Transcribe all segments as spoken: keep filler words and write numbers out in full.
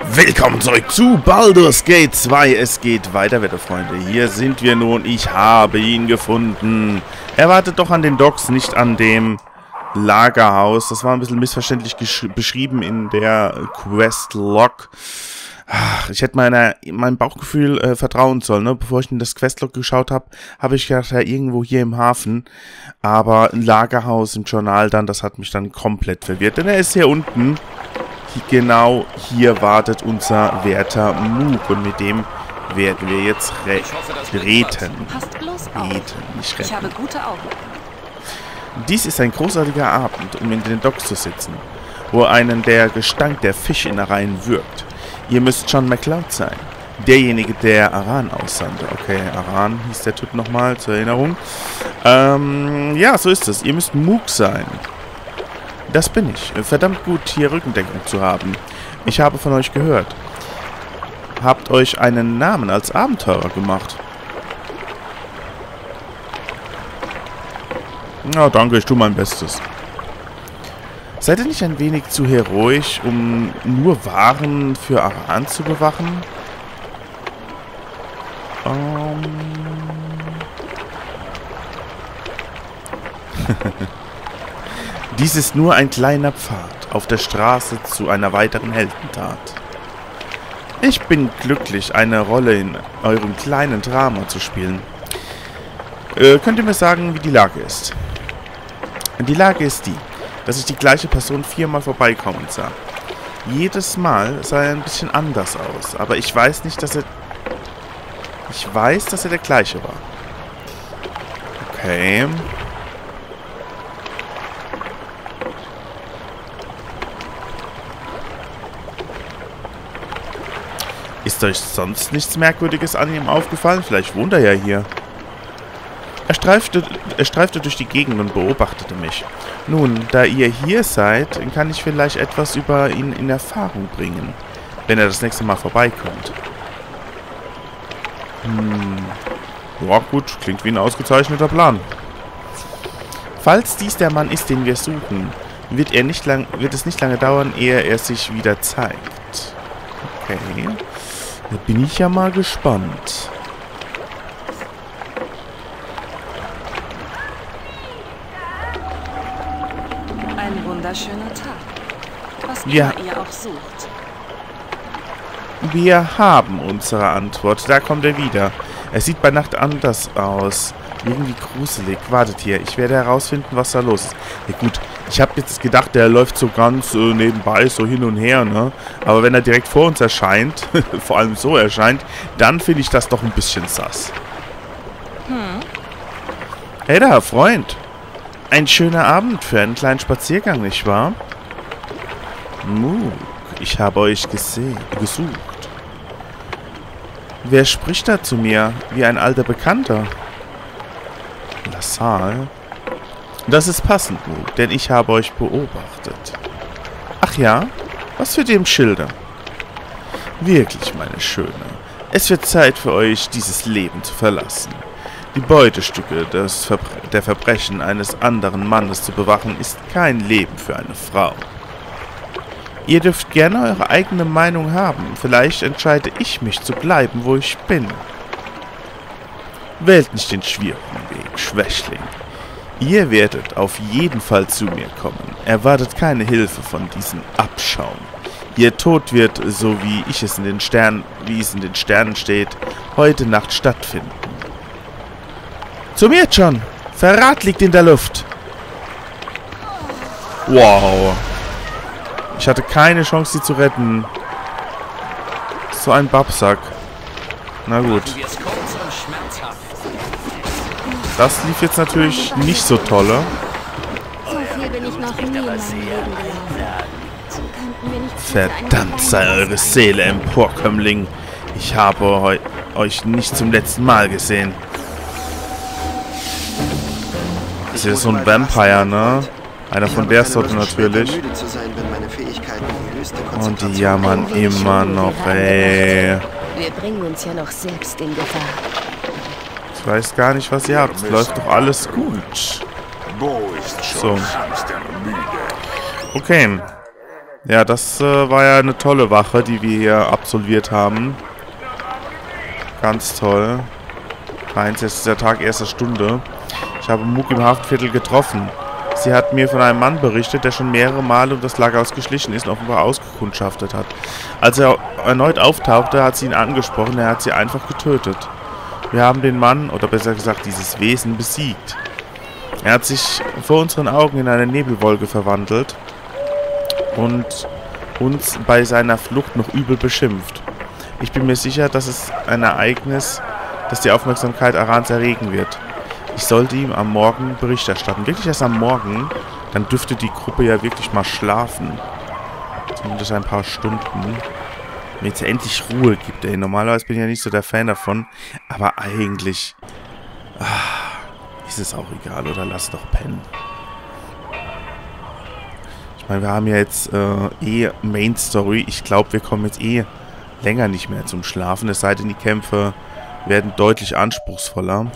Willkommen zurück zu Baldur's Gate zwei. Es geht weiter, werte Freunde. Hier sind wir nun. Ich habe ihn gefunden. Er wartet doch an den Docks, nicht an dem Lagerhaus. Das war ein bisschen missverständlich beschrieben in der Questlog. Ach, ich hätte meiner, meinem Bauchgefühl äh, vertrauen sollen, ne? Bevor ich in das Questlog geschaut habe, habe ich gedacht, ja, irgendwo hier im Hafen. Aber ein Lagerhaus im Journal dann, das hat mich dann komplett verwirrt. Denn er ist hier unten. Genau hier wartet unser werter Moog. Und mit dem werden wir jetzt re reden. Reden, nicht retten. Ich habe gute Augen. Dies ist ein großartiger Abend, um in den Docks zu sitzen, wo einen der Gestank der Fischinnereien wirkt. Ihr müsst John MacLeod sein. Derjenige, der Aran aussandte. Okay, Aran hieß der Typ nochmal, zur Erinnerung. Ähm, ja, so ist es. Ihr müsst Moog sein. Das bin ich. Verdammt gut, hier Rückendeckung zu haben. Ich habe von euch gehört. Habt euch einen Namen als Abenteurer gemacht. Na, danke, ich tue mein Bestes. Seid ihr nicht ein wenig zu heroisch, um nur Waren für Aran zu bewachen? Um Dies ist nur ein kleiner Pfad auf der Straße zu einer weiteren Heldentat. Ich bin glücklich, eine Rolle in eurem kleinen Drama zu spielen. Äh, könnt ihr mir sagen, wie die Lage ist? Die Lage ist die, dass ich die gleiche Person viermal vorbeikommen sah. Jedes Mal sah er ein bisschen anders aus, aber ich weiß nicht, dass er... Ich weiß, dass er der gleiche war. Okay... Ist euch sonst nichts Merkwürdiges an ihm aufgefallen? Vielleicht wohnt er ja hier. Er streifte, er streifte durch die Gegend und beobachtete mich. Nun, da ihr hier seid, kann ich vielleicht etwas über ihn in Erfahrung bringen, wenn er das nächste Mal vorbeikommt. Hm. Ja, gut. Klingt wie ein ausgezeichneter Plan. Falls dies der Mann ist, den wir suchen, wird, er nicht lang, wird es nicht lange dauern, ehe er sich wieder zeigt. Okay. Da bin ich ja mal gespannt. Ein wunderschöner Tag. Was Ja. immer ihr auch sucht. Wir haben unsere Antwort. Da kommt er wieder. Er sieht bei Nacht anders aus. Irgendwie gruselig. Wartet hier. Ich werde herausfinden, was da los ist. Ja gut, ich habe jetzt gedacht, der läuft so ganz äh, nebenbei, so hin und her, ne? Aber wenn er direkt vor uns erscheint, vor allem so erscheint, dann finde ich das doch ein bisschen sass. Hm. Hey da, Freund. Ein schöner Abend für einen kleinen Spaziergang, nicht wahr? Moog, ich habe euch gesehen, gesucht. Wer spricht da zu mir? Wie ein alter Bekannter. Lasalle. Das ist passend, Moog, denn ich habe euch beobachtet. Ach ja? Was für dem Schilder? Wirklich, meine Schöne. Es wird Zeit für euch, dieses Leben zu verlassen. Die Beutestücke des Verbre- der Verbrechen eines anderen Mannes zu bewachen, ist kein Leben für eine Frau. Ihr dürft gerne eure eigene Meinung haben. Vielleicht entscheide ich mich zu bleiben, wo ich bin. Wählt nicht den schwierigen Weg, Schwächling. Ihr werdet auf jeden Fall zu mir kommen. Erwartet keine Hilfe von diesem Abschaum. Ihr Tod wird, so wie ich es in den Sternen, wie es in den Sternen steht, heute Nacht stattfinden. Zu mir, John! Verrat liegt in der Luft! Wow! Ich hatte keine Chance, sie zu retten. So ein Babsack. Na gut. Das lief jetzt natürlich nicht so tolle. So viel bin ich noch nie in meinem Leben gelaufen. Könnten wir nicht Verdammt sei eure Seele, Emporkömmling. Ich habe heu euch nicht zum letzten Mal gesehen. Das ist so ein Vampire, ne? Einer von der Sorte natürlich. Und die jammern immer noch, ey. Wir bringen uns ja noch selbst in Gefahr. Ich weiß gar nicht, was ihr habt. Läuft doch alles gut. So. Okay. Ja, das äh, war ja eine tolle Wache, die wir hier absolviert haben. Ganz toll. Eins, jetzt ist der Tag erster Stunde. Ich habe Mook im Hafenviertel getroffen. Sie hat mir von einem Mann berichtet, der schon mehrere Male um das Lagerhaus geschlichen ist und offenbar ausgekundschaftet hat. Als er erneut auftauchte, hat sie ihn angesprochen, er hat sie einfach getötet. Wir haben den Mann, oder besser gesagt dieses Wesen, besiegt. Er hat sich vor unseren Augen in eine Nebelwolke verwandelt und uns bei seiner Flucht noch übel beschimpft. Ich bin mir sicher, dass es ein Ereignis, das die Aufmerksamkeit Arans erregen wird. Ich sollte ihm am Morgen Bericht erstatten. Wirklich erst am Morgen? Dann dürfte die Gruppe ja wirklich mal schlafen. Zumindest ein paar Stunden. Wenn es endlich Ruhe gibt, ey. Normalerweise bin ich ja nicht so der Fan davon. Aber eigentlich... Ach, ist es auch egal, oder? Lass doch pennen. Ich meine, wir haben ja jetzt äh, eh Main Story. Ich glaube, wir kommen jetzt eh länger nicht mehr zum Schlafen. Es sei denn, die Kämpfe werden deutlich anspruchsvoller.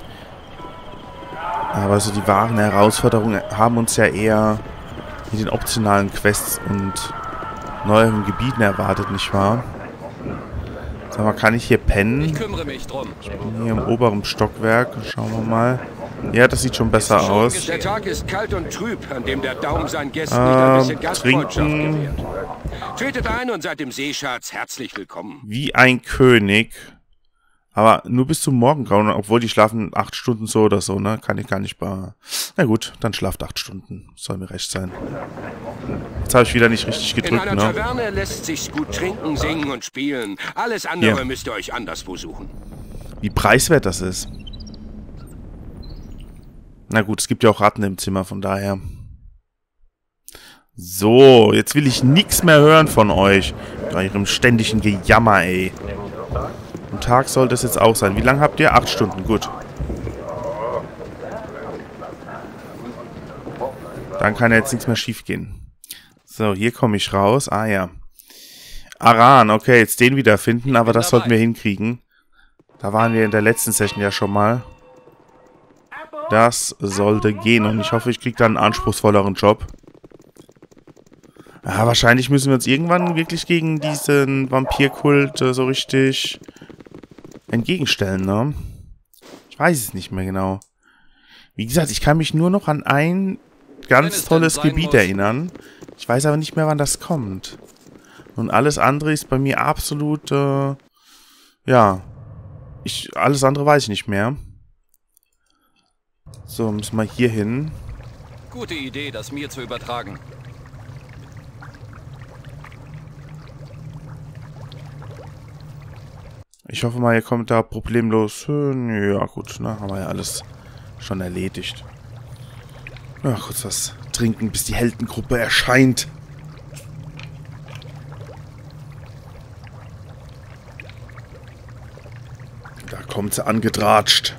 Aber so die wahren Herausforderungen haben uns ja eher mit den optionalen Quests und neueren Gebieten erwartet, nicht wahr? Sag mal, kann ich hier pennen? Ich kümmere mich drum. Ich bin hier im oberen Stockwerk. Schauen wir mal. Ja, das sieht schon besser aus. Der Tag ist kalt und trüb, an dem der Daumen seinen Gästen Ähm, nicht ein bisschen Gastfreundschaft trinken. gewährt. Tretet ein und seid dem Seeschatz herzlich willkommen. Wie ein König. Aber nur bis zum Morgengrauen, obwohl die schlafen acht Stunden so oder so, ne? Kann ich gar nicht bei... Na gut, dann schlaft acht Stunden. Soll mir recht sein. Jetzt habe ich wieder nicht richtig gedrückt, In einer ne? Taverne lässt sich's gut trinken, singen und spielen. Alles andere Hier. müsst ihr euch anderswo suchen. Wie preiswert das ist. Na gut, es gibt ja auch Ratten im Zimmer, von daher. So, jetzt will ich nichts mehr hören von euch. Bei eurem ständigen Gejammer, ey. Am Tag sollte es jetzt auch sein. Wie lange habt ihr? Acht Stunden, gut. Dann kann ja jetzt nichts mehr schief gehen. So, hier komme ich raus. Ah ja. Aran, okay, jetzt den wiederfinden, aber das sollten wir hinkriegen. Da waren wir in der letzten Session ja schon mal. Das sollte gehen und ich hoffe, ich kriege dann einen anspruchsvolleren Job. Ja, wahrscheinlich müssen wir uns irgendwann wirklich gegen diesen Vampirkult äh, so richtig entgegenstellen, ne? Ich weiß es nicht mehr genau. Wie gesagt, ich kann mich nur noch an ein ganz tolles Gebiet erinnern. Ich weiß aber nicht mehr, wann das kommt. Und alles andere ist bei mir absolut, äh, ja, ich, alles andere weiß ich nicht mehr. So, müssen wir hier hin. Gute Idee, das mir zu übertragen. Ich hoffe mal, ihr kommt da problemlos hin. Ja, gut, ne, haben wir ja alles schon erledigt. Ja, kurz was trinken, bis die Heldengruppe erscheint. Da kommt sie angedratscht.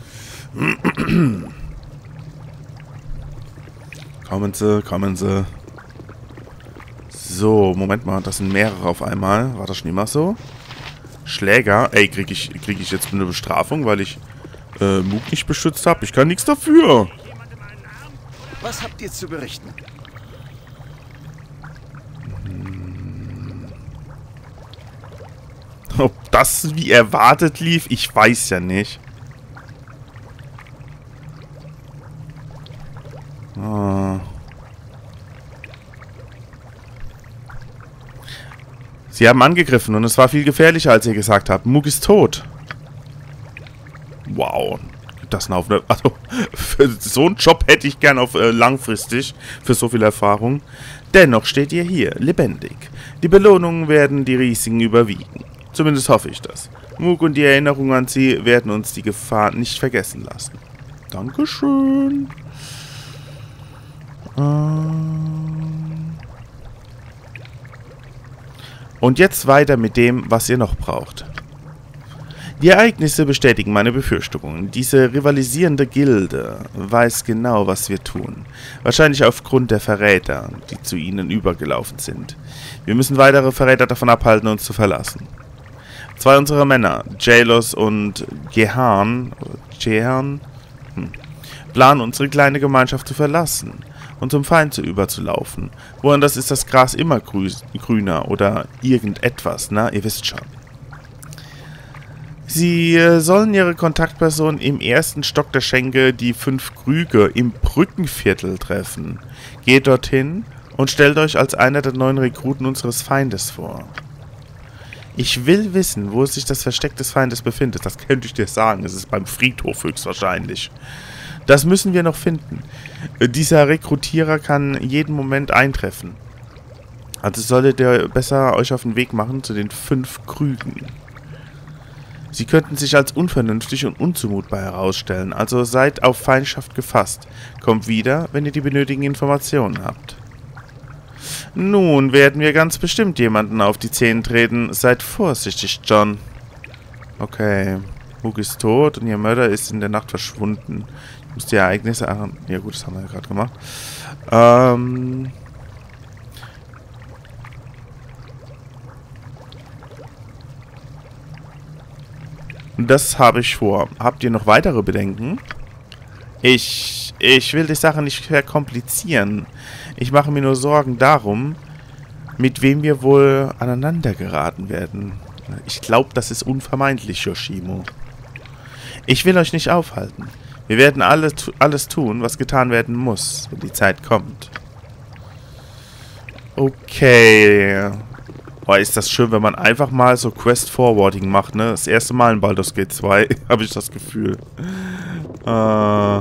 Kommen sie, kommen sie. So, Moment mal, das sind mehrere auf einmal. War das schon immer so? Schläger. Ey, krieg ich, krieg ich jetzt eine Bestrafung, weil ich äh, Mook nicht beschützt habe? Ich kann nichts dafür. Was habt ihr zu berichten? Ob das wie erwartet lief, ich weiß ja nicht. Oh. Sie haben angegriffen und es war viel gefährlicher, als ihr gesagt habt. Mook ist tot. Wow. Gibt das eine Aufnahme? Also, für so einen Job hätte ich gern auf äh, langfristig, für so viel Erfahrung. Dennoch steht ihr hier, lebendig. Die Belohnungen werden die Risiken überwiegen. Zumindest hoffe ich das. Mook und die Erinnerung an sie werden uns die Gefahr nicht vergessen lassen. Dankeschön. Und jetzt weiter mit dem, was ihr noch braucht. Die Ereignisse bestätigen meine Befürchtungen. Diese rivalisierende Gilde weiß genau, was wir tun. Wahrscheinlich aufgrund der Verräter, die zu ihnen übergelaufen sind. Wir müssen weitere Verräter davon abhalten, uns zu verlassen. Zwei unserer Männer, Jalos und Gehan, Jehan, hm, planen unsere kleine Gemeinschaft zu verlassen. und zum Feind zu überzulaufen. Woanders ist das Gras immer grü grüner oder irgendetwas, na, ihr wisst schon. Sie äh, sollen ihre Kontaktperson im ersten Stock der Schenke, die fünf Krüge, im Brückenviertel treffen. Geht dorthin und stellt euch als einer der neuen Rekruten unseres Feindes vor. Ich will wissen, wo sich das Versteck des Feindes befindet. Das könnte ich dir sagen. Es ist beim Friedhof höchstwahrscheinlich. Das müssen wir noch finden. Äh, dieser Rekrutierer kann jeden Moment eintreffen. Also solltet ihr besser euch auf den Weg machen zu den fünf Krügen. Sie könnten sich als unvernünftig und unzumutbar herausstellen, also seid auf Feindschaft gefasst. Kommt wieder, wenn ihr die benötigten Informationen habt. Nun werden wir ganz bestimmt jemanden auf die Zehen treten. Seid vorsichtig, John. Okay. Hook ist tot und ihr Mörder ist in der Nacht verschwunden. Ich muss die Ereignisse... Ja gut, das haben wir ja gerade gemacht. Ähm... Das habe ich vor. Habt ihr noch weitere Bedenken? Ich, ich will die Sache nicht verkomplizieren. Ich mache mir nur Sorgen darum, mit wem wir wohl aneinander geraten werden. Ich glaube, das ist unvermeidlich, Yoshimo. Ich will euch nicht aufhalten. Wir werden alle, alles tun, was getan werden muss, wenn die Zeit kommt. Okay. Oh, ist das schön, wenn man einfach mal so Quest-Forwarding macht, ne? Das erste Mal in Baldur's Gate zwei, habe ich das Gefühl. Äh,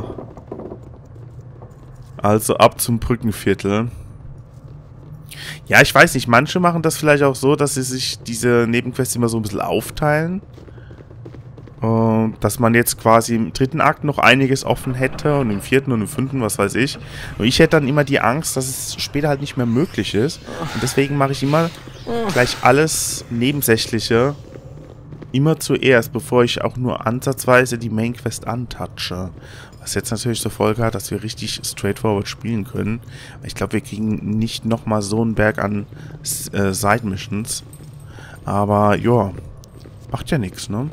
also ab zum Brückenviertel. Ja, ich weiß nicht, manche machen das vielleicht auch so, dass sie sich diese Nebenquests immer so ein bisschen aufteilen. Und dass man jetzt quasi im dritten Akt noch einiges offen hätte und im vierten und im fünften, was weiß ich. Und ich hätte dann immer die Angst, dass es später halt nicht mehr möglich ist. Und deswegen mache ich immer gleich alles Nebensächliche immer zuerst, bevor ich auch nur ansatzweise die Main Quest antatsche. Was jetzt natürlich zur Folge hat, dass wir richtig straightforward spielen können. Ich glaube, wir kriegen nicht nochmal so einen Berg an äh, Side-Missions. Aber, ja, macht ja nichts, ne?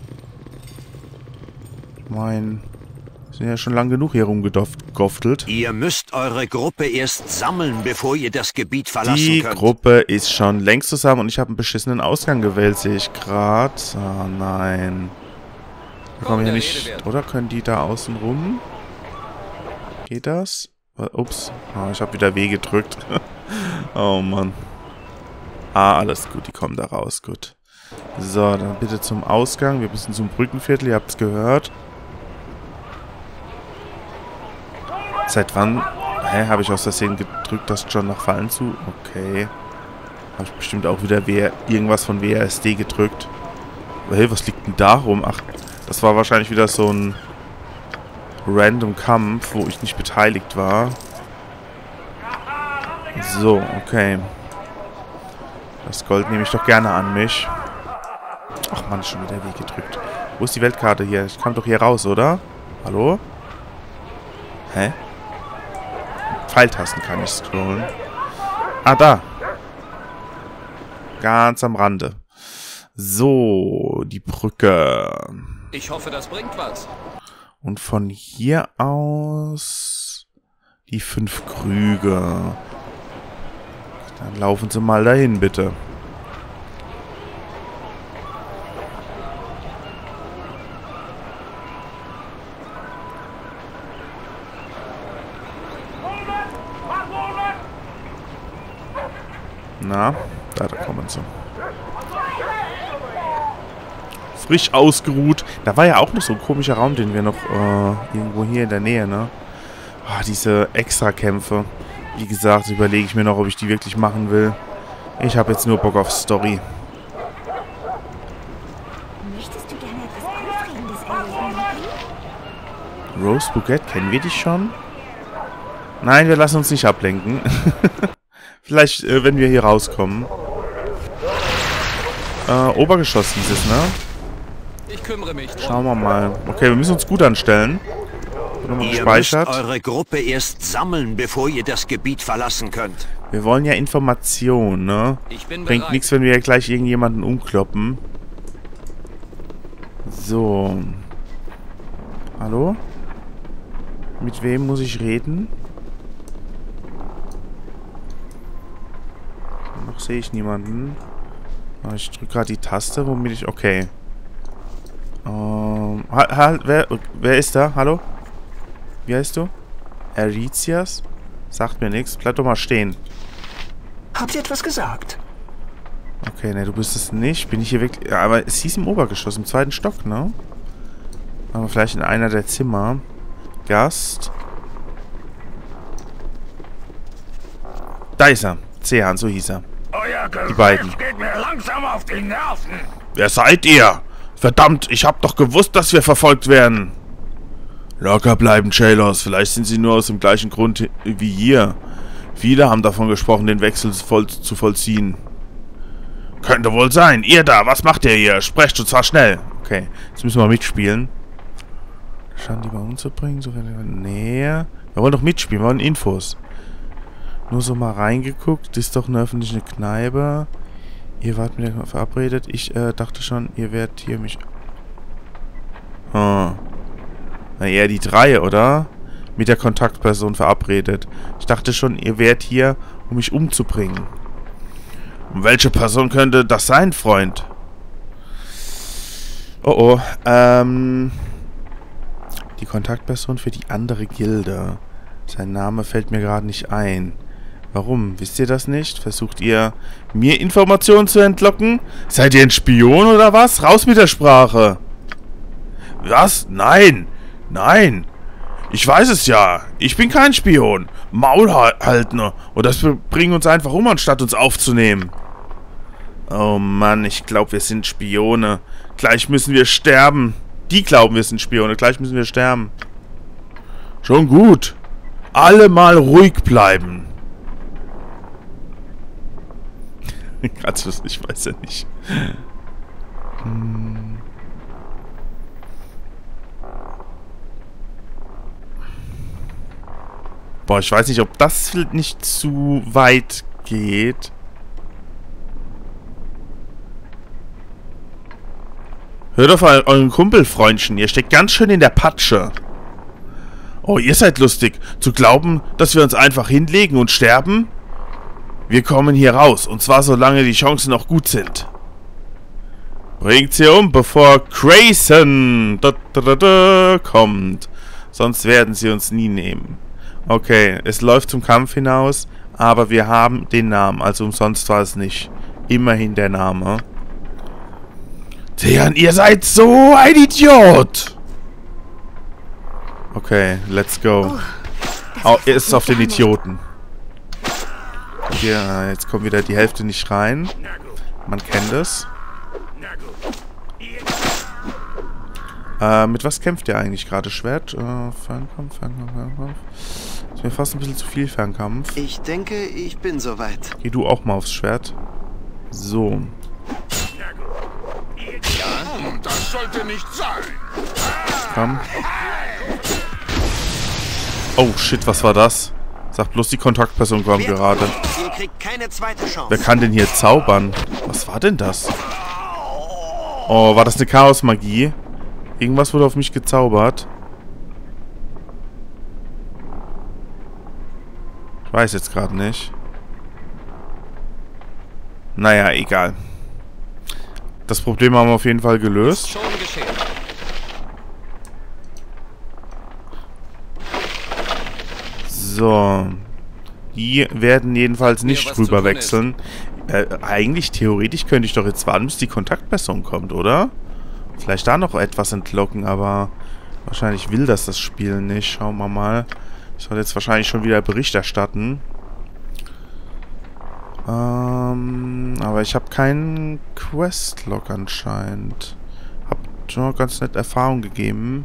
Mein, sind ja schon lang genug hier rumgegoftelt. Ihr müsst eure Gruppe erst sammeln, bevor ihr das Gebiet verlassen Die könnt. Die Gruppe ist schon längst zusammen und ich habe einen beschissenen Ausgang gewählt, sehe ich gerade. Oh nein. Wir kommen hier nicht... Oder können die da außen rum? Geht das? Ups. Oh, ich habe wieder W gedrückt. Oh Mann. Ah, alles gut. Die kommen da raus. Gut. So, dann bitte zum Ausgang. Wir müssen zum Brückenviertel. Ihr habt es gehört. Seit wann? Hä? Habe ich aus Versehen gedrückt, dass John nach Fallen zu? Okay. Habe ich bestimmt auch wieder w irgendwas von W A S D gedrückt. Hey, was liegt denn da rum? Ach, das war wahrscheinlich wieder so ein random Kampf, wo ich nicht beteiligt war. So, okay. Das Gold nehme ich doch gerne an mich. Ach man, schon wieder W gedrückt. Wo ist die Weltkarte hier? Ich kam doch hier raus, oder? Hallo? Hä? Pfeiltasten kann ich scrollen. Ah, da. Ganz am Rande. So, die Brücke. Ich hoffe, das bringt was. Und von hier aus die fünf Krüge. Dann laufen Sie mal dahin, bitte. Na, da, da kommen sie. Frisch ausgeruht. Da war ja auch noch so ein komischer Raum, den wir noch äh, irgendwo hier in der Nähe, ne? Oh, diese Extrakämpfe. Wie gesagt, überlege ich mir noch, ob ich die wirklich machen will. Ich habe jetzt nur Bock auf Story. Möchtest du gerne etwas Aufregendes erleben? Rose Bouquet, kennen wir dich schon? Nein, wir lassen uns nicht ablenken. Vielleicht, äh, wenn wir hier rauskommen. Äh, Obergeschoss hieß es, ne? Ich kümmere mich drum. Schauen wir mal. Okay, wir müssen uns gut anstellen. Nochmal Ihr gespeichert. müsst eure Gruppe erst sammeln, bevor ihr das Gebiet verlassen könnt. Wir wollen ja Informationen, ne? Ich bin Bringt bereit. nichts, wenn wir gleich irgendjemanden umkloppen. So. Hallo? Mit wem muss ich reden? sehe ich niemanden. Aber ich drücke gerade die Taste, womit ich... Okay. Ähm... Halt, halt, wer, wer ist da? Hallo? Wie heißt du? Eritias? Sagt mir nichts. Bleib doch mal stehen. Habt ihr etwas gesagt? Okay, ne, du bist es nicht. Bin ich hier wirklich... Ja, aber es hieß im Obergeschoss, im zweiten Stock, ne? Aber vielleicht in einer der Zimmer. Gast. Da ist er. Zehan, so hieß er. Euer Die beiden. geht mir langsam auf die Nerven. Wer seid ihr? Verdammt, ich hab doch gewusst, dass wir verfolgt werden. Locker bleiben, Jalos. Vielleicht sind sie nur aus dem gleichen Grund wie ihr. Viele haben davon gesprochen, den Wechsel voll zu vollziehen. Könnte wohl sein. Ihr da, was macht ihr hier? Sprecht und zwar schnell. Okay, jetzt müssen wir mitspielen. Schauen die mal umzubringen? So, nee. Wir wollen doch mitspielen, wir wollen Infos. Nur so mal reingeguckt. Das ist doch eine öffentliche Kneipe. Ihr wart mit der verabredet. Ich äh, dachte schon, ihr werdet hier mich... Hm. Na eher die drei, oder? Mit der Kontaktperson verabredet. Ich dachte schon, ihr wärt hier, um mich umzubringen. Und welche Person könnte das sein, Freund? Oh oh. Ähm... Die Kontaktperson für die andere Gilde. Sein Name fällt mir gerade nicht ein. Warum? Wisst ihr das nicht? Versucht ihr, mir Informationen zu entlocken? Seid ihr ein Spion oder was? Raus mit der Sprache! Was? Nein! Nein! Ich weiß es ja! Ich bin kein Spion! Maul halten! Und das bringt uns einfach um, anstatt uns aufzunehmen. Oh Mann, ich glaube, wir sind Spione. Gleich müssen wir sterben. Die glauben, wir sind Spione. Gleich müssen wir sterben. Schon gut. Alle mal ruhig bleiben. Also, ich weiß ja nicht. Hm. Boah, ich weiß nicht, ob das nicht zu weit geht. Hört auf euren Kumpelfreundchen, ihr steckt ganz schön in der Patsche. Oh, ihr seid lustig. Zu glauben, dass wir uns einfach hinlegen und sterben? Wir kommen hier raus, und zwar solange die Chancen noch gut sind. Bringt sie um, bevor Grayson da, da, da, da, kommt. Sonst werden sie uns nie nehmen. Okay, es läuft zum Kampf hinaus, aber wir haben den Namen, also umsonst war es nicht. Immerhin der Name. Thean, ihr seid so ein Idiot! Okay, let's go. Oh, er ist auf den Idioten. Hier, jetzt kommt wieder die Hälfte nicht rein. Man kennt es. Äh, mit was kämpft ihr eigentlich gerade? Schwert? Äh, Fernkampf, Fernkampf, Fernkampf. Ist mir fast ein bisschen zu viel Fernkampf. Ich denke, ich bin soweit. Geh du auch mal aufs Schwert. So. Ja, das sollte nicht sein. Komm. Oh, shit, was war das? Sag bloß, die Kontaktperson kommt gerade. Ihr kriegt keine zweite Chance. Wer kann denn hier zaubern? Was war denn das? Oh, war das eine Chaosmagie? Irgendwas wurde auf mich gezaubert. Ich weiß jetzt gerade nicht. Naja, egal. Das Problem haben wir auf jeden Fall gelöst. Schon geschehen. So. Die werden jedenfalls nicht rüber wechseln. Äh, eigentlich, theoretisch könnte ich doch jetzt warten, bis die Kontaktperson kommt, oder? Vielleicht da noch etwas entlocken, aber wahrscheinlich will das das Spiel nicht. Schauen wir mal. Ich soll jetzt wahrscheinlich schon wieder Bericht erstatten. Ähm, aber ich habe keinen Questlog anscheinend. Hab schon ganz nett Erfahrung gegeben.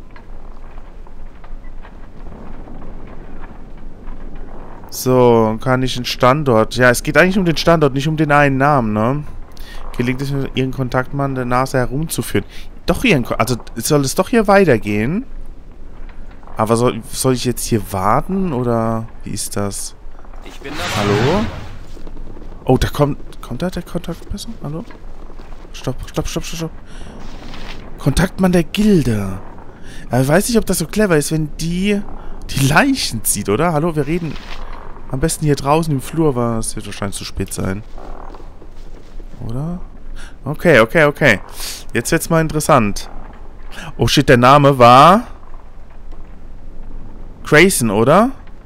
So, kann ich einen Standort... Ja, es geht eigentlich um den Standort, nicht um den einen Namen, ne? Gelingt es mir, ihren Kontaktmann der Nase herumzuführen. Doch ihren... Also, soll es doch hier weitergehen? Aber soll, soll ich jetzt hier warten, oder wie ist das? Ich bin dabei. Hallo? Oh, da kommt... Kommt da der Kontaktperson? Hallo? Stopp, stopp, stopp, stopp, stopp. Kontaktmann der Gilde. Ja, ich weiß nicht, ob das so clever ist, wenn die... die Leichen zieht, oder? Hallo, wir reden... Am besten hier draußen im Flur, war es wird wahrscheinlich zu spät sein. Oder? Okay, okay, okay. Jetzt wird's mal interessant. Oh shit, der Name war... Grayson, oder?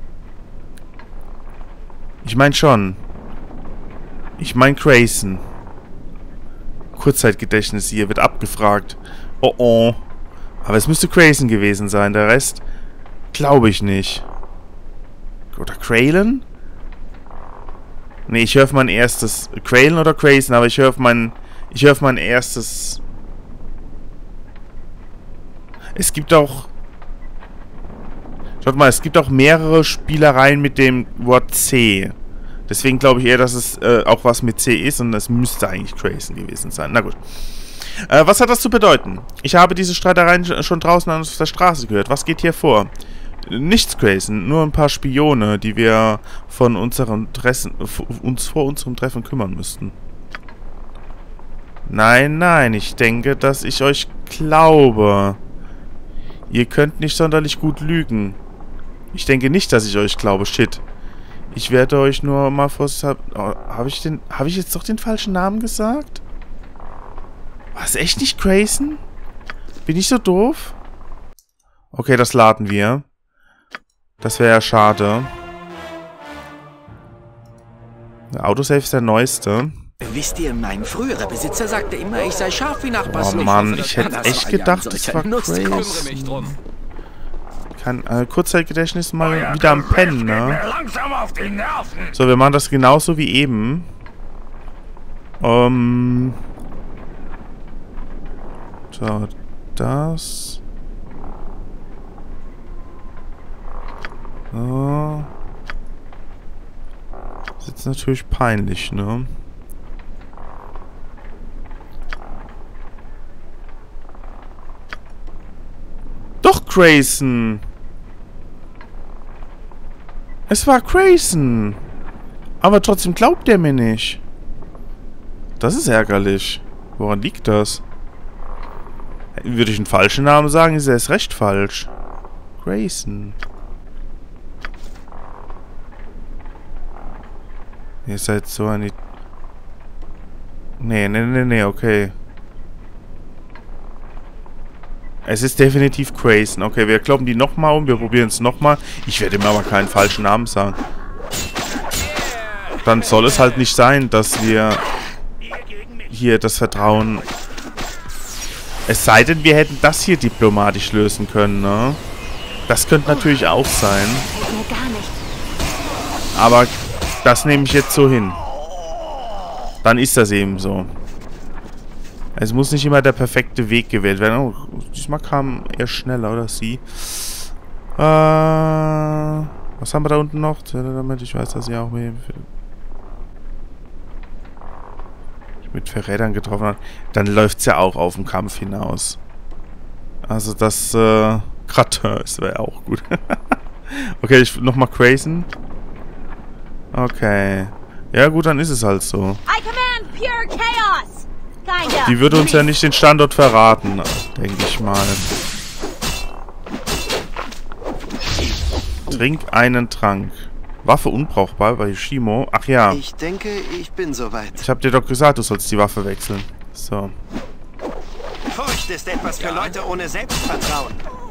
Ich meine schon. Ich meine Grayson. Kurzzeitgedächtnis hier, wird abgefragt. Oh oh. Aber es müsste Grayson gewesen sein. Der Rest glaube ich nicht. Oder Kraylin? Ne, ich höre auf mein erstes... Kraylin oder Grayson, aber ich höre auf mein... Ich höre auf mein erstes... Es gibt auch... Schaut mal, es gibt auch mehrere Spielereien mit dem Wort C. Deswegen glaube ich eher, dass es äh, auch was mit C ist und es müsste eigentlich Grayson gewesen sein. Na gut. Äh, was hat das zu bedeuten? Ich habe diese Streitereien schon draußen auf der Straße gehört. Was geht hier vor? Nichts, Grayson. Nur ein paar Spione, die wir von unserem Treffen, uns vor unserem Treffen kümmern müssten. Nein, nein. Ich denke, dass ich euch glaube. Ihr könnt nicht sonderlich gut lügen. Ich denke nicht, dass ich euch glaube. Shit. Ich werde euch nur mal vor... Oh, habe ich den... Habe ich jetzt doch den falschen Namen gesagt? War es echt nicht Grayson? Bin ich so doof? Okay, das laden wir. Das wäre ja schade. Der Autosave ist der neueste. Wisst ihr, mein früherer Besitzer sagte immer, ich sei scharf wie Nachbars. Oh Mann, ich hätte echt gedacht, das war Grayson. Kann, äh, Kurzzeitgedächtnis mal wieder am Pennen, ne? So, wir machen das genauso wie eben. Ähm... So, das... So... Das ist jetzt natürlich peinlich, ne? Doch, Grayson! Es war Grayson! Aber trotzdem glaubt er mir nicht. Das ist ärgerlich. Woran liegt das? Würde ich einen falschen Namen sagen, ist er erst recht falsch. Grayson. Ihr seid so eine... Nee, nee, nee, nee, okay. Es ist definitiv Grayson. Okay, wir kloppen die nochmal um. Wir probieren es nochmal. Ich werde ihm aber keinen falschen Namen sagen. Dann soll es halt nicht sein, dass wir hier das Vertrauen... Es sei denn, wir hätten das hier diplomatisch lösen können, ne? Das könnte natürlich auch sein. Aber das nehme ich jetzt so hin. Dann ist das eben so. Es muss nicht immer der perfekte Weg gewählt werden. Oh, diesmal kam er schneller, oder sie? Äh, was haben wir da unten noch? Damit ich weiß, dass sie auch mit, mit Verrätern getroffen hat. Dann läuft es ja auch auf den Kampf hinaus. Also das, äh, Gratin, das wäre auch gut. Okay, ich nochmal Grayson. Okay. Ja gut, dann ist es halt so. I command pure chaos. Die würde uns ja nicht den Standort verraten, denke ich mal. Trink einen Trank. Waffe unbrauchbar bei Yoshimo. Ach ja. Ich denke, ich bin soweit. Ich habe dir doch gesagt, du sollst die Waffe wechseln. So. Furcht ist etwas für Leute ohne Selbstvertrauen.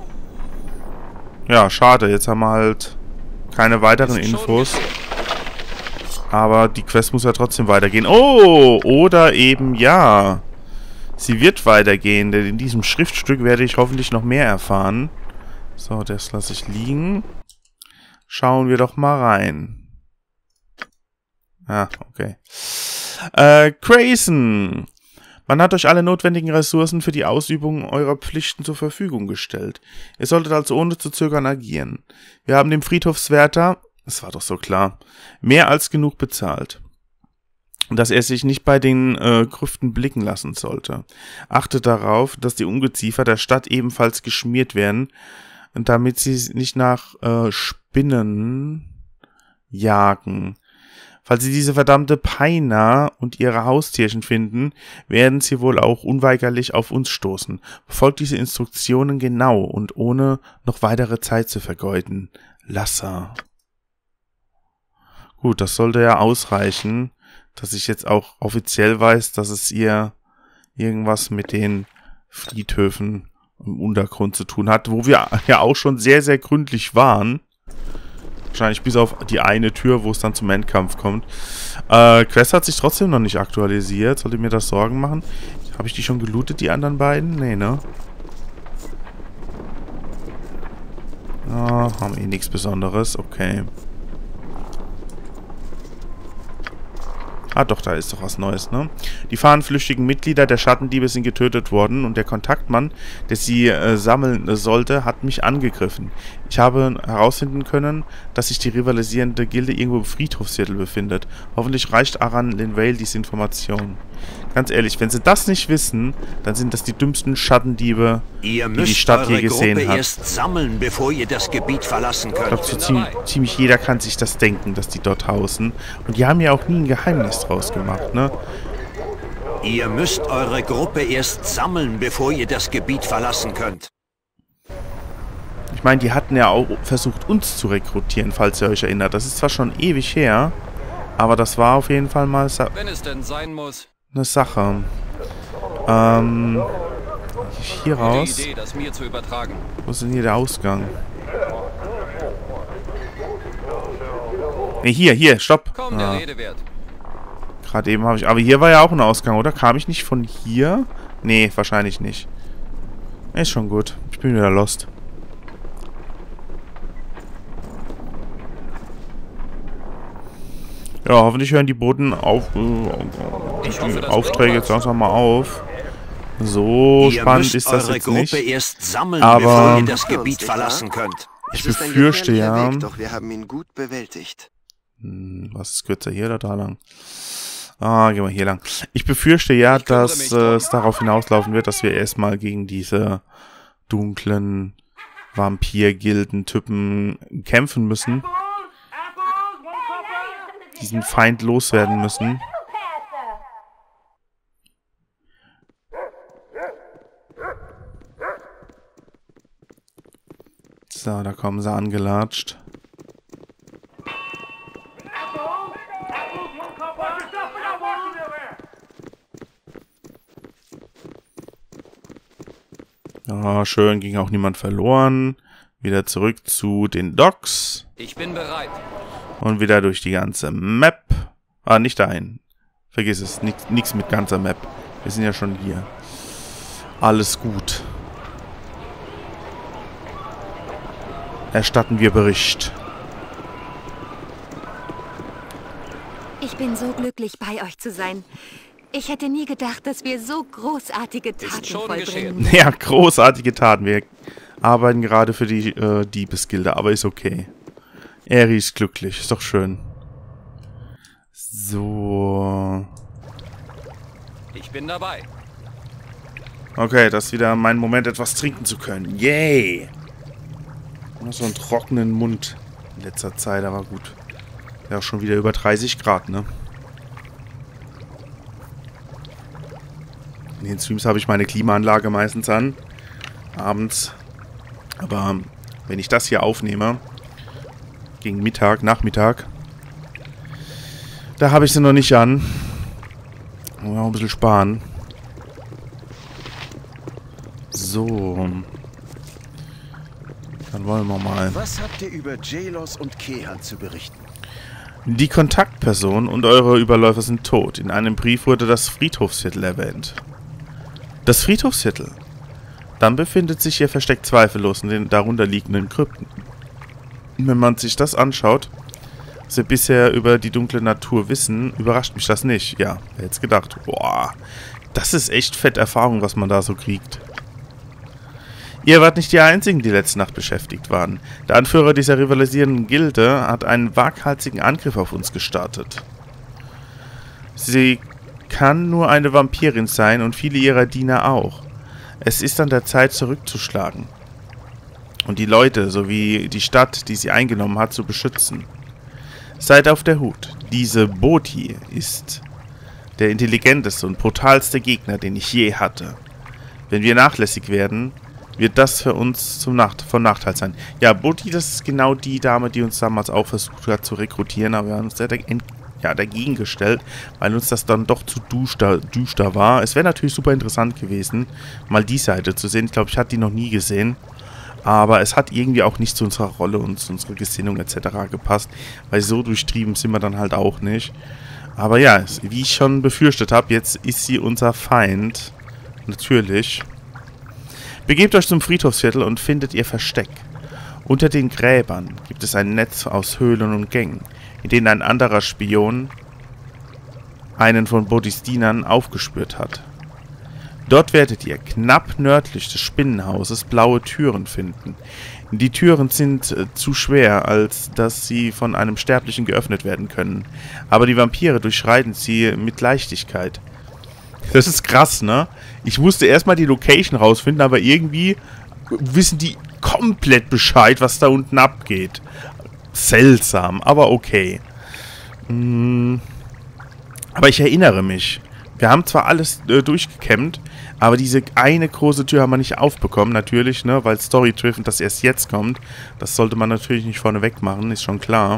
Ja, schade. Jetzt haben wir halt keine weiteren Infos. Aber die Quest muss ja trotzdem weitergehen. Oh, oder eben ja. Sie wird weitergehen, denn in diesem Schriftstück werde ich hoffentlich noch mehr erfahren. So, das lasse ich liegen. Schauen wir doch mal rein. Ah, okay. Äh, Grayson. Man hat euch alle notwendigen Ressourcen für die Ausübung eurer Pflichten zur Verfügung gestellt. Ihr solltet also ohne zu zögern agieren. Wir haben dem Friedhofswärter... Das war doch so klar. Mehr als genug bezahlt. Dass er sich nicht bei den äh, Grüften blicken lassen sollte. Achtet darauf, dass die Ungeziefer der Stadt ebenfalls geschmiert werden, damit sie nicht nach äh, Spinnen jagen. Falls sie diese verdammte Peina und ihre Haustierchen finden, werden sie wohl auch unweigerlich auf uns stoßen. Befolgt diese Instruktionen genau und ohne noch weitere Zeit zu vergeuden. Lasser. Gut, das sollte ja ausreichen, dass ich jetzt auch offiziell weiß, dass es hier irgendwas mit den Friedhöfen im Untergrund zu tun hat, wo wir ja auch schon sehr, sehr gründlich waren. Wahrscheinlich bis auf die eine Tür, wo es dann zum Endkampf kommt. Äh, Quest hat sich trotzdem noch nicht aktualisiert. Sollte mir das Sorgen machen? Habe ich die schon gelootet, die anderen beiden? Nee, ne? Ah, haben eh nichts Besonderes. Okay. Ah doch, da ist doch was Neues, ne? Die fahnenflüchtigen Mitglieder der Schattendiebe sind getötet worden und der Kontaktmann, der sie äh, sammeln äh, sollte, hat mich angegriffen. Ich habe herausfinden können, dass sich die rivalisierende Gilde irgendwo im Friedhofsviertel befindet. Hoffentlich reicht Aran Linvale diese Information. Ganz ehrlich, wenn sie das nicht wissen, dann sind das die dümmsten Schattendiebe, ihr die die Stadt je gesehen Gruppe hat. Erst sammeln, bevor ihr das Gebiet verlassen könnt. Ich glaube, so ziemlich, ziemlich jeder kann sich das denken, dass die dort hausen. Und die haben ja auch nie ein Geheimnis draus gemacht, ne? Ihr müsst eure Gruppe erst sammeln, bevor ihr das Gebiet verlassen könnt. Ich meine, die hatten ja auch versucht, uns zu rekrutieren, falls ihr euch erinnert. Das ist zwar schon ewig her, aber das war auf jeden Fall mal Sa Wenn es denn sein muss. eine Sache. Ähm, hier raus. Idee, das mir zu übertragen. Wo ist denn hier der Ausgang? Ne, hier, hier, stopp. Komm, der Rede wert. Gerade eben habe ich... Aber hier war ja auch ein Ausgang, oder? Kam ich nicht von hier? Nee, wahrscheinlich nicht. Ist schon gut. Ich bin wieder lost. Ja, hoffentlich hören die Boten auf, äh, Ich hoffe, die das Aufträge bringt jetzt was. langsam mal auf. So Ihr spannend müsst ist das eure jetzt Gruppe nicht. erst sammeln, Aber- bevor ihr das Gebiet verlassen könnt. Ich Es ist ein befürchte gefährlicher ja... Weg, doch wir haben ihn gut bewältigt. Hm, was ist kürzer, hier oder da lang? Ah, gehen wir hier lang. Ich befürchte ja, Ich kümmere dass mich äh, drum. es darauf hinauslaufen wird, dass wir erstmal gegen diese dunklen Vampir-Gilden-Typen kämpfen müssen. Diesen Feind loswerden müssen. So, da kommen sie angelatscht. Ja, schön, ging auch niemand verloren. Wieder zurück zu den Docks. Ich bin bereit. Und wieder durch die ganze Map. Ah, nicht dahin. Vergiss es, nichts mit ganzer Map. Wir sind ja schon hier. Alles gut. Erstatten wir Bericht. Ich bin so glücklich, bei euch zu sein. Ich hätte nie gedacht, dass wir so großartige Taten schon vollbringen. geschehen. Ja, großartige Taten. Wir arbeiten gerade für die äh, Diebesgilde, aber ist okay. Eri ist glücklich, ist doch schön. So. Ich bin dabei. Okay, das ist wieder mein Moment, etwas trinken zu können. Yay! Noch so einen trockenen Mund in letzter Zeit, aber gut. Ja, auch schon wieder über dreißig Grad, ne? In den Streams habe ich meine Klimaanlage meistens an. Abends. Aber wenn ich das hier aufnehme, gegen Mittag, Nachmittag, da habe ich sie noch nicht an. Muss auch ein bisschen sparen. So. Dann wollen wir mal. Was habt ihr über Jalos und Kehan zu berichten? Die Kontaktperson und eure Überläufer sind tot. In einem Brief wurde das Friedhofsviertel erwähnt. Das Friedhofsviertel? Dann befindet sich ihr Versteck zweifellos in den darunter liegenden Krypten. Wenn man sich das anschaut, was wir bisher über die dunkle Natur wissen, überrascht mich das nicht. Ja, wer hätte es gedacht? Boah, das ist echt fett Erfahrung, was man da so kriegt. Ihr wart nicht die Einzigen, die letzte Nacht beschäftigt waren. Der Anführer dieser rivalisierenden Gilde hat einen waghalsigen Angriff auf uns gestartet. Sie kann nur eine Vampirin sein und viele ihrer Diener auch. Es ist an der Zeit, zurückzuschlagen. Und die Leute sowie die Stadt, die sie eingenommen hat, zu beschützen. Seid auf der Hut. Diese Boti ist der intelligenteste und brutalste Gegner, den ich je hatte. Wenn wir nachlässig werden, wird das für uns zum Nacht von Nachteil sein. Ja, Bodhi, das ist genau die Dame, die uns damals auch versucht hat zu rekrutieren, aber wir haben uns da ja, dagegen gestellt, weil uns das dann doch zu düster, düster war. Es wäre natürlich super interessant gewesen, mal die Seite zu sehen. Ich glaube, ich hatte die noch nie gesehen. Aber es hat irgendwie auch nicht zu unserer Rolle und zu unserer Gesinnung et cetera gepasst, weil so durchtrieben sind wir dann halt auch nicht. Aber ja, wie ich schon befürchtet habe, jetzt ist sie unser Feind. Natürlich. Begebt euch zum Friedhofsviertel und findet ihr Versteck. Unter den Gräbern gibt es ein Netz aus Höhlen und Gängen, in denen ein anderer Spion einen von Bodhis Dienern aufgespürt hat. Dort werdet ihr knapp nördlich des Spinnenhauses blaue Türen finden. Die Türen sind äh, zu schwer, als dass sie von einem Sterblichen geöffnet werden können. Aber die Vampire durchschreiten sie mit Leichtigkeit. Das ist krass, ne? Ich musste erstmal die Location rausfinden, aber irgendwie wissen die komplett Bescheid, was da unten abgeht. Seltsam, aber okay. Hm. Aber ich erinnere mich. Wir haben zwar alles äh, durchgekämmt, aber diese eine große Tür haben wir nicht aufbekommen, natürlich, ne, weil Story-Driven das erst jetzt kommt. Das sollte man natürlich nicht vorneweg machen, ist schon klar.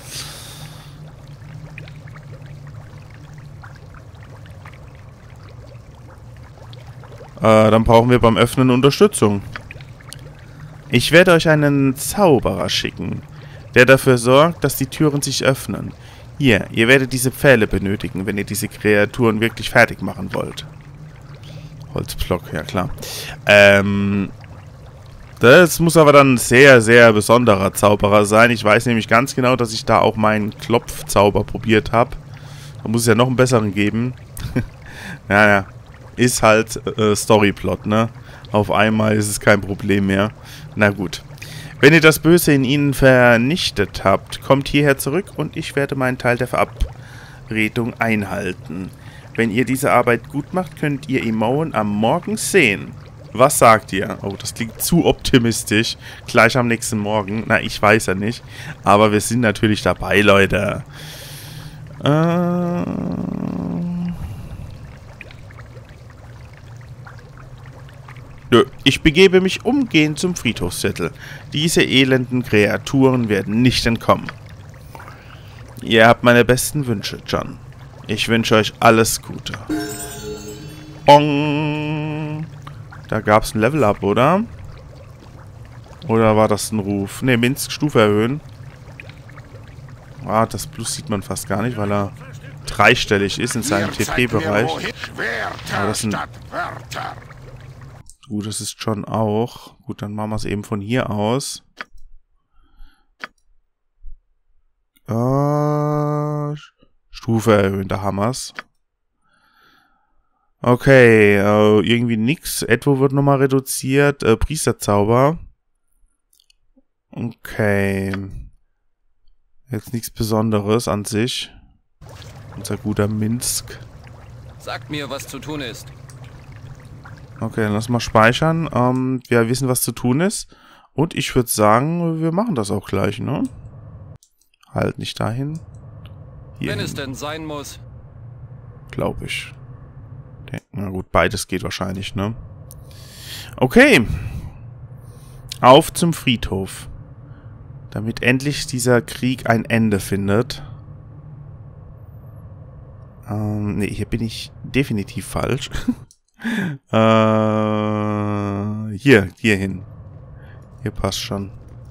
Äh, dann brauchen wir beim Öffnen Unterstützung. Ich werde euch einen Zauberer schicken, der dafür sorgt, dass die Türen sich öffnen. Hier, ihr werdet diese Pfähle benötigen, wenn ihr diese Kreaturen wirklich fertig machen wollt. Holzblock, ja klar. Ähm, das muss aber dann ein sehr, sehr besonderer Zauberer sein. Ich weiß nämlich ganz genau, dass ich da auch meinen Klopfzauber probiert habe. Da muss es ja noch einen besseren geben. Naja, ist halt äh, Storyplot, ne? Auf einmal ist es kein Problem mehr. Na gut. Wenn ihr das Böse in ihnen vernichtet habt, kommt hierher zurück und ich werde meinen Teil der Verabredung einhalten. Wenn ihr diese Arbeit gut macht, könnt ihr Imoen am Morgen sehen. Was sagt ihr? Oh, das klingt zu optimistisch. Gleich am nächsten Morgen. Na, ich weiß ja nicht. Aber wir sind natürlich dabei, Leute. Äh... Nö, ich begebe mich umgehend zum Friedhofsviertel. Diese elenden Kreaturen werden nicht entkommen. Ihr habt meine besten Wünsche, John. Ich wünsche euch alles Gute. Bong. Da gab es ein Level-Up, oder? Oder war das ein Ruf? Ne, Minsk Stufe erhöhen. Ah, das Plus sieht man fast gar nicht, weil er dreistellig ist in seinem T P-Bereich. Aber das sind... Gut, das ist John auch. Gut, dann machen wir es eben von hier aus. Äh, Stufe erhöhen, da haben wir's. Okay, äh, irgendwie nix. Etwo wird nochmal reduziert. Äh, Priesterzauber. Okay. Jetzt nichts Besonderes an sich. Unser guter Minsk. Sagt mir, was zu tun ist. Okay, dann lass mal speichern. Ähm, wir wissen, was zu tun ist. Und ich würde sagen, wir machen das auch gleich, ne? Halt nicht dahin. Hier Wenn hin. es denn sein muss. Glaube ich. Na gut, beides geht wahrscheinlich, ne? Okay. Auf zum Friedhof. Damit endlich dieser Krieg ein Ende findet. Ähm, ne, hier bin ich definitiv falsch. äh, hier, hier hin. Hier passt schon.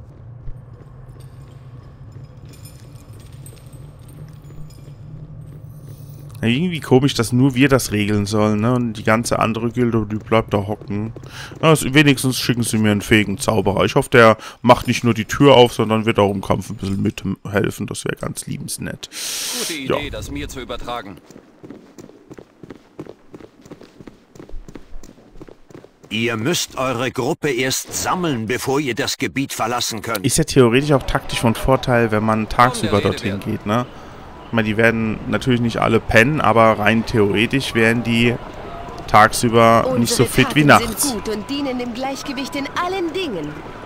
Ja, irgendwie komisch, dass nur wir das regeln sollen, ne? Und die ganze andere Gilde, die bleibt da hocken. Na, wenigstens schicken sie mir einen fähigen Zauberer. Ich hoffe, der macht nicht nur die Tür auf, sondern wird auch im Kampf ein bisschen mithelfen. Das wäre ganz liebensnett. Gute Idee, ja. Das mir zu übertragen. Ihr müsst eure Gruppe erst sammeln, bevor ihr das Gebiet verlassen könnt. Ist ja theoretisch auch taktisch von Vorteil, wenn man tagsüber dorthin geht, ne? Ich meine, die werden natürlich nicht alle pennen, aber rein theoretisch werden die tagsüber Unsere nicht so fit Taten wie nachts. sind gut und dienen dem Gleichgewicht in allen Dingen.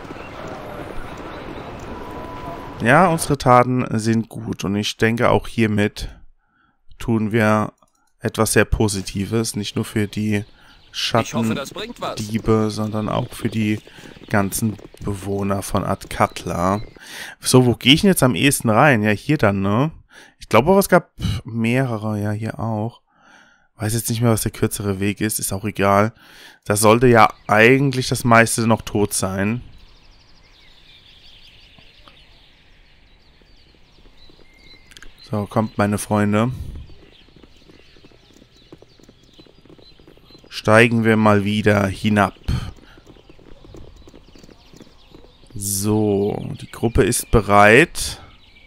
Ja, unsere Taten sind gut und ich denke auch hiermit tun wir etwas sehr Positives, nicht nur für die Schattendiebe, sondern auch für die ganzen Bewohner von Athkatla. So, wo gehe ich denn jetzt am ehesten rein? Ja, hier dann, ne? Ich glaube aber, es gab mehrere, ja, hier auch. Weiß jetzt nicht mehr, was der kürzere Weg ist, ist auch egal. Da sollte ja eigentlich das meiste noch tot sein. So, kommt, meine Freunde. Steigen wir mal wieder hinab. So, die Gruppe ist bereit.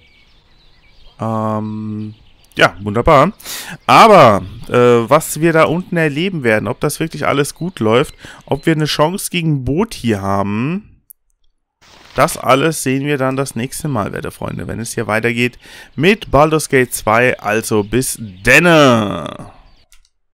Ähm, ja, wunderbar. Aber, äh, was wir da unten erleben werden, ob das wirklich alles gut läuft, ob wir eine Chance gegen Bothi haben, das alles sehen wir dann das nächste Mal, werte Freunde, wenn es hier weitergeht mit Baldur's Gate zwei. Also bis denne!